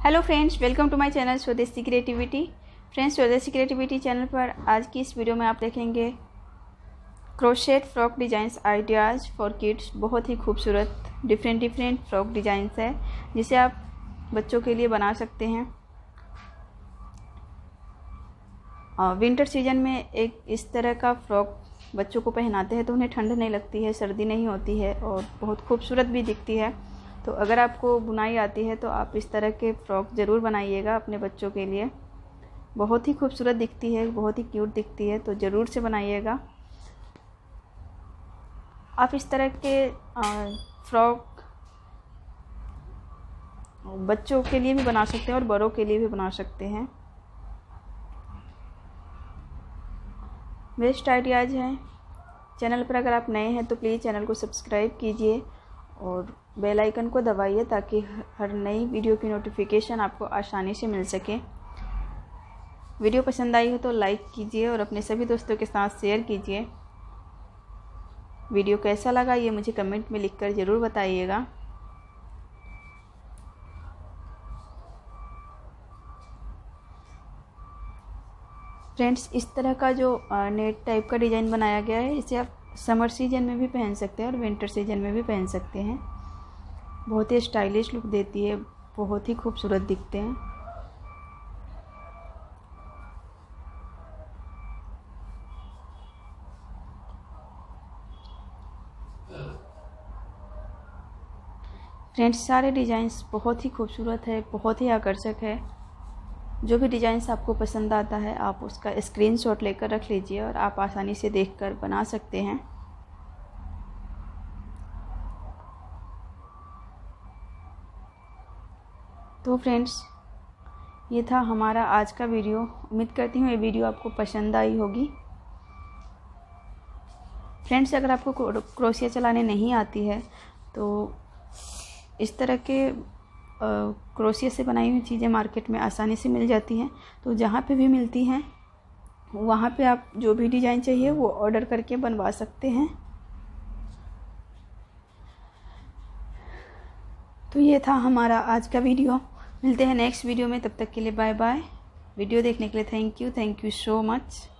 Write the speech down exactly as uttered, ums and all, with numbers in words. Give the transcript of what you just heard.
Hello friends, welcome to my channel Swadeshi creativity. Friends, Swadeshi creativity channel पर आज की इस वीडियो में आप देखेंगे crochet frock designs ideas for kids. बहुत ही खूबसूरत डिफरेंट डिफरेंट फ्रॉक डिज़ाइंस है जिसे आप बच्चों के लिए बना सकते हैं। विंटर सीजन में एक इस तरह का फ्रॉक बच्चों को पहनाते हैं तो उन्हें ठंड नहीं लगती है, सर्दी नहीं होती है और बहुत खूबसूरत भी दिखती है। तो अगर आपको बुनाई आती है तो आप इस तरह के फ़्रॉक ज़रूर बनाइएगा अपने बच्चों के लिए। बहुत ही खूबसूरत दिखती है, बहुत ही क्यूट दिखती है, तो ज़रूर से बनाइएगा। आप इस तरह के फ़्रॉक बच्चों के लिए भी बना सकते हैं और बड़ों के लिए भी बना सकते हैं। बेस्ट आइडियाज़ हैं। चैनल पर अगर आप नए हैं तो प्लीज़ चैनल को सब्सक्राइब कीजिए और बेल आइकन को दबाइए ताकि हर नई वीडियो की नोटिफिकेशन आपको आसानी से मिल सके। वीडियो पसंद आई हो तो लाइक कीजिए और अपने सभी दोस्तों के साथ शेयर कीजिए। वीडियो कैसा लगा ये मुझे कमेंट में लिखकर ज़रूर बताइएगा। फ्रेंड्स, इस तरह का जो नेट टाइप का डिज़ाइन बनाया गया है इसे आप समर सीजन में भी पहन सकते हैं और विंटर सीजन में भी पहन सकते हैं। बहुत ही स्टाइलिश लुक देती है, बहुत ही खूबसूरत दिखते हैं। फ्रेंड्स, सारे डिज़ाइंस बहुत ही खूबसूरत है, बहुत ही आकर्षक है। जो भी डिज़ाइंस आपको पसंद आता है आप उसका स्क्रीनशॉट लेकर रख लीजिए और आप आसानी से देखकर बना सकते हैं। तो फ्रेंड्स, ये था हमारा आज का वीडियो। उम्मीद करती हूँ ये वीडियो आपको पसंद आई होगी। फ्रेंड्स, अगर आपको क्रोशिया चलाने नहीं आती है तो इस तरह के क्रोशिया से बनाई हुई चीज़ें मार्केट में आसानी से मिल जाती हैं। तो जहाँ पे भी मिलती हैं वहाँ पे आप जो भी डिज़ाइन चाहिए वो ऑर्डर करके बनवा सकते हैं। तो ये था हमारा आज का वीडियो। मिलते हैं नेक्स्ट वीडियो में, तब तक के लिए बाय बाय। वीडियो देखने के लिए thank you thank you so much.